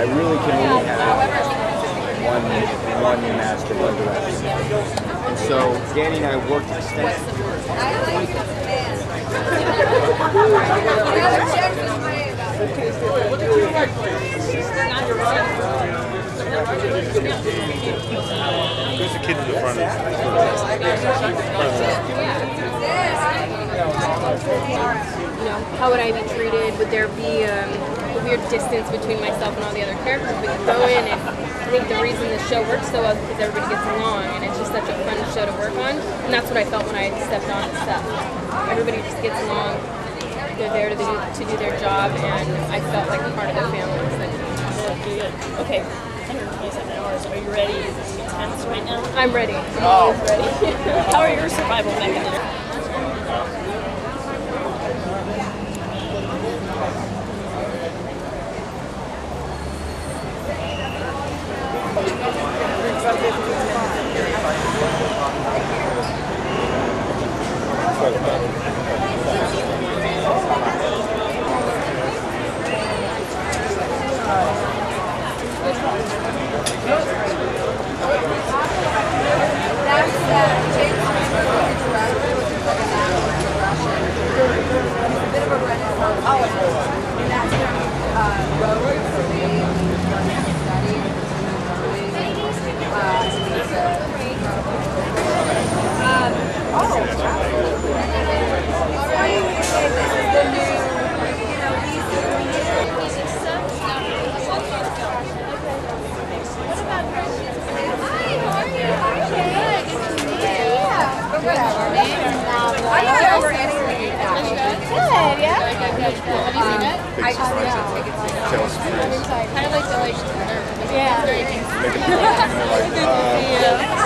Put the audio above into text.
I really can only have one master, one direction. And so Danny and I worked extensively. Who's the kid in the front? You know, how would I be treated? Would there be a weird distance between myself and all the other characters? We could go in, and I think the reason this show works so well is because everybody gets along, and it's just such a fun show to work on. And that's what I felt when I stepped on set. Everybody just gets along. They're there to do their job, and I felt like a part of the family. Okay, 127 hours. Are you ready? Is it intense right now? I'm ready. I'm always ready. How are your survival mechanisms? Kind of like the